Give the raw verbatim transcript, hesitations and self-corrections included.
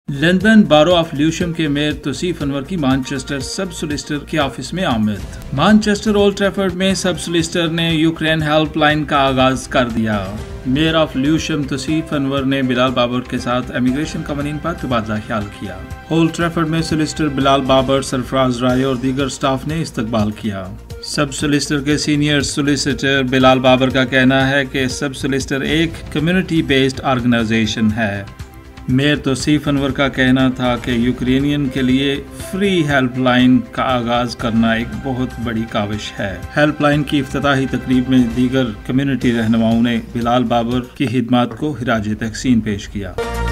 London बारो of ल्यूशम के mayor Tauseef Anwar की मानचेस्टर सब सोलिसिटर के ऑफिस में आमद। मानचेस्टर ओल्ड ट्रैफर्ड में सब सोलिसिटर ने यूक्रेन हेल्पलाइन का आगाज कर दिया। Mayor of Lewisham Tauseef Anwar ने बिलाल बाबर के साथ इमिग्रेशन कवानीन पर तबादला ख्याल किया। ओल्ड ट्रैफर्ड में सोलिसिटर बिलाल बाबर, सरफराज राय और दीगर स्टाफ ने इस्तकबाल किया। सब सोलिसिटर के सीनियर सोलिसिटर बिलाल बाबर का कहना है कि सब सोलिसिटर एक कम्युनिटी बेस्ड ऑर्गेनाइजेशन है। मेयर तौसीफ अनवर का कहना था कि यूक्रेनियन के लिए फ्री हेल्पलाइन का आगाज करना एक बहुत बड़ी काविश है। हेल्पलाइन की इफ्तिताही तकरीब में दीगर कम्युनिटी रहनुमाओं ने बिलाल बाबर की खिदमात को खिराज तहसीन पेश किया।